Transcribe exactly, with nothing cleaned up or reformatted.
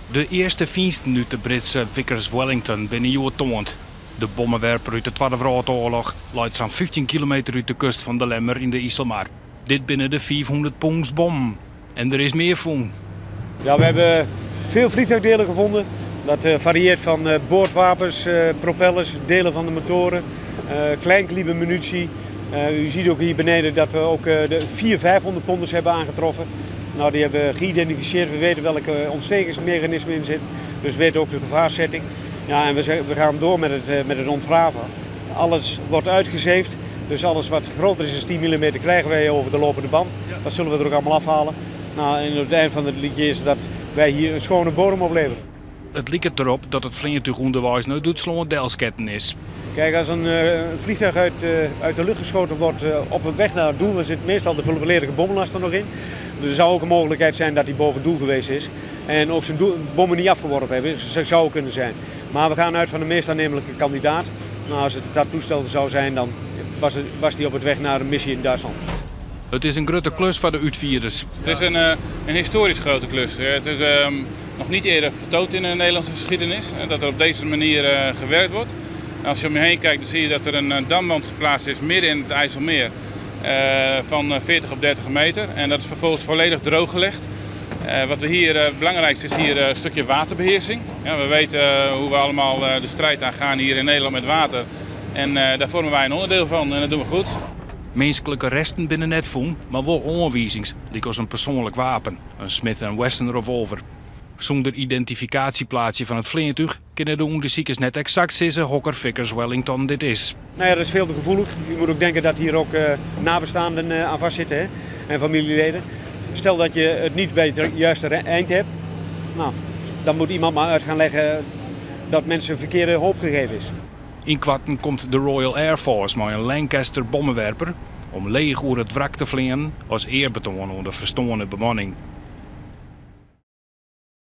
De eerste vindsten uit de Britse Vickers Wellington binnen Joer toont. De bommenwerper uit de Tweede Wereldoorlog leidt zo'n vijftien kilometer uit de kust van de Lemmer in de IJsselmaar. Dit binnen de vierhonderd ponds bom. En er is meer van. Ja, we hebben veel vliegtuigdelen gevonden. Dat uh, varieert van uh, boordwapens, uh, propellers, delen van de motoren, uh, kleinkaliber munitie. Uh, u ziet ook hier beneden dat we ook uh, de vier vijfhonderd ponders hebben aangetroffen. Nou, die hebben we geïdentificeerd. We weten welke ontstekingsmechanisme in zit. Dus we weten ook de gevaarsetting. Ja, en we, we gaan door met het, uh, met het ontgraven. Alles wordt uitgezeefd. Dus alles wat groter is dan tien millimeter krijgen wij over de lopende band. Dat zullen we er ook allemaal afhalen. Nou, en op het eind van het liedje is dat wij hier een schone bodem opleveren. Het lijkt erop dat het vliegtuig onderwijs nu Duitsland Delsketten is. Kijk, als een uh, vliegtuig uit, uh, uit de lucht geschoten wordt uh, op een weg naar het doel, dan zit meestal de volledige bommenlast er nog in. Dus er zou ook een mogelijkheid zijn dat hij boven het doel geweest is. En ook zijn doel, bommen niet afgeworpen hebben. Dus dat zou kunnen zijn. Maar we gaan uit van de meest aannemelijke kandidaat. Nou, als het dat toestel zou zijn, dan was, het, was hij op het weg naar een missie in Duitsland. Het is een grote klus voor de uitvierders. Het is een, uh, een historisch grote klus. Het is uh, nog niet eerder vertoond in de Nederlandse geschiedenis. Dat er op deze manier uh, gewerkt wordt. Als je om je heen kijkt, dan zie je dat er een damwand geplaatst is midden in het IJsselmeer. Uh, van veertig op dertig meter. En dat is vervolgens volledig drooggelegd. Uh, wat we hier uh, het belangrijkste is hier uh, een stukje waterbeheersing. Ja, we weten uh, hoe we allemaal uh, de strijd aangaan hier in Nederland met water. En uh, daar vormen wij een onderdeel van en dat doen we goed. Menselijke resten binnen net voen, maar wel aanwijzings, die als een persoonlijk wapen, een Smith en Wesson revolver. Zonder identificatieplaatsje van het vliegtuig kunnen de onderzoekers net exact zeggen hokker Vickers Wellington dit is. Nou ja, dat is veel te gevoelig. Je moet ook denken dat hier ook uh, nabestaanden uh, aan vastzitten, hè? En familieleden. Stel dat je het niet bij het juiste eind hebt, nou, dan moet iemand maar uit gaan leggen dat mensen een verkeerde hoop gegeven is. In Kwarten komt de Royal Air Force met een Lancaster bommenwerper om leeg oer het wrak te vliegen als eerbetoon onder verstoorde bemanning.